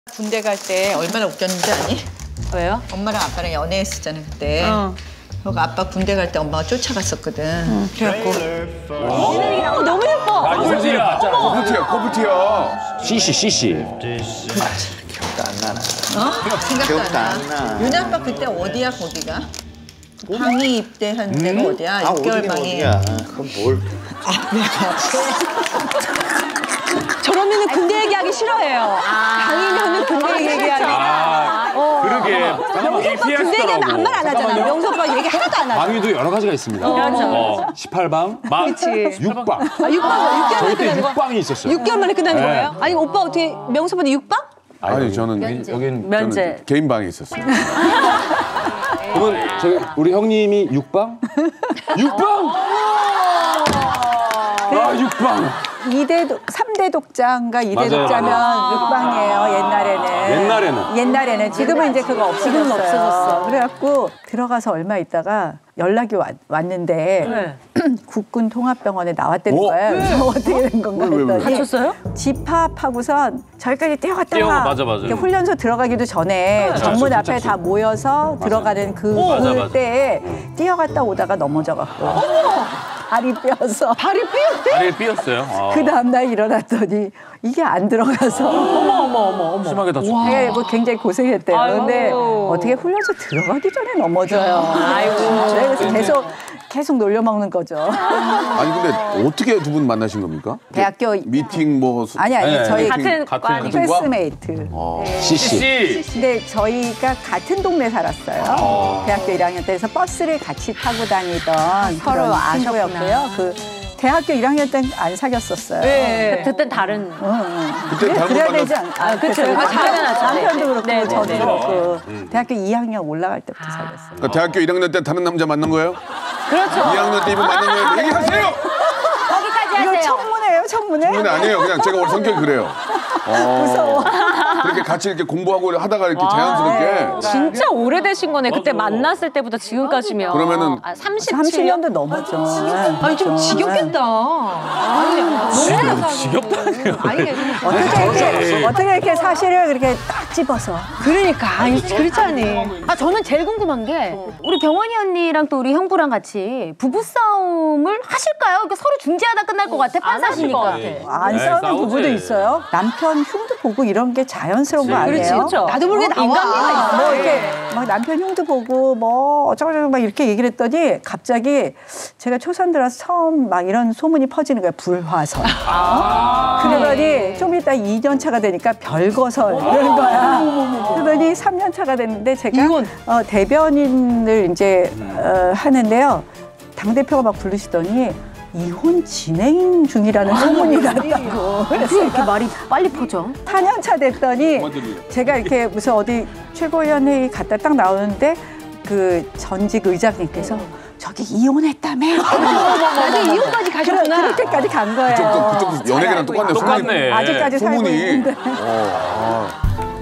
군대 갈 때 얼마나 웃겼는지 아니? 왜요? 엄마랑 아빠랑 연애했었잖아 그때. 그리고 아빠 군대 갈 때 엄마가 쫓아갔었거든. 그래갖고 너무 예뻐. 아, 이선진이 봤잖아. 커브티야. CC. 기억도 안 나나. 생각도 기억도 안 안 나. 나. 윤희 아빠 그때 어디야 거기가? 방이 입대한 데가 어디야? 아, 6개월 어디냐, 방이. 어디야. 그건 뭘. 저러면 군대 얘기하기 싫어해요. 당이면은 군대 얘기하기. 그러게. 명수 오빠 군대 얘기하면 아무 말 안 하잖아. 명수 오빠 얘기 하나도 안 하잖아. 방위도 여러 가지가 있습니다. 18방, 그치. 6방. 아, 6방, 6개월 저희 만에 때 끝나는 거야? 6방이 있었어요. 6개월 만에 끝나는 네. 거예요? 아니, 오빠 어떻게, 명수 오빠는 6방? 아니, 저는 여긴 면제. 개인 방에 있었어요. 그러면 우리 형님이 6방? 6방! 아, 6방. 3대 독자인가 2대 맞아요, 독자면 육방이에요 옛날에는. 옛날에는 지금은 이제 그거 없어졌어요. 그래갖고 들어가서 얼마 있다가 연락이 왔는데 국군 통합병원에 나왔다는 거예요. 그래서 어떻게 된 건가 했더니 다쳤어요? 집합하고선 저기까지 뛰어갔다가 맞아. 이렇게 훈련소 들어가기도 전에 정문 앞에 다 모여서 들어가는 그때에 뛰어갔다 오다가 넘어져갖고 발이 삐어서 다리를 삐었어요. 그 다음날 일어났더니 이게 안 들어가서 어머. 심하게 다쳤고. 되게 뭐 굉장히 고생했대요. 근데 어떻게 훈련소 들어가기 전에 넘어져요. 그래서 계속 놀려먹는 거죠. 아니, 근데 어떻게 두 분 만나신 겁니까? 대학교 미팅 뭐. 아니 네, 저희 같은 클래스메이트. CC. 근데 저희가 같은 동네 살았어요. 대학교 1학년 때에서 버스를 같이 타고 다니던 서로 그런 아셨구나. 친구였고요. 그 대학교 1학년 때는 안 사귀었었어요. 네. 그땐 다른. 그때 잘못 그래야 만났. 되지 않아? 그쵸. 남편도 그렇고 네, 저도 네. 그렇고 대학교 2학년 올라갈 때부터 사귀었어요. 그러니까 대학교 1학년 때 다른 남자 만난 거예요? 그렇죠. 2학년 때 이분 만난 거예요? 얘기하세요! 거기까지 이거 하세요. 청문회예요, 청문회? 그건 아니에요. 그냥 제가 원래 성격이 그래요. 무서워. 그렇게 같이 이렇게 공부하고 하다가 이렇게 자연스럽게. 진짜 오래되신 거네. 그때 만났을 때부터 지금까지면. 그러면은 30년도 넘었죠. 아니 좀 지겹겠다. 지겹다니요. 어떻게 이렇게 사실을 그렇게 딱 집어서. 그러니까 아니 그렇잖니. 아 저는 제일 궁금한 게 우리 병원이 언니랑 또 우리 형부랑 같이 부부 싸움을 하실까요? 그러니까 서로 중재하다 끝날 것 같아. 판사시니까. 안 싸우는 싸우지. 부부도 있어요. 남편 흉도 보고 이런 게 자연스러운 거 아니에요? 그렇죠. 나도 모르게 나와. 인간미가 있어. 뭐 이렇게 막 남편 흉도 보고 뭐 어쩌고저쩌고 막 이렇게 얘기를 했더니 갑자기 제가 초선 들어서 처음 막 이런 소문이 퍼지는 거예요. 불화설. 그러더니 좀 이따 2년 차가 되니까 별거설 이런 거야. 그러더니 3년 차가 됐는데 제가 대변인을 이제 하는데요. 당대표가 막 부르시더니 이혼 진행 중이라는 소문이 났다고. 그래서 이렇게 말이 빨리 퍼져. 4년 차 됐더니 제가 이렇게 무슨 어디 최고위원회의 갔다 딱 나오는데 그 전직 의장님께서 저기 이혼했다며. 나중에 이혼까지 가셨구나. 그렇게까지 간 거예요. 그쪽 연예계랑 똑같네. 똑같네. 아직까지 살고 소문이. 있는데.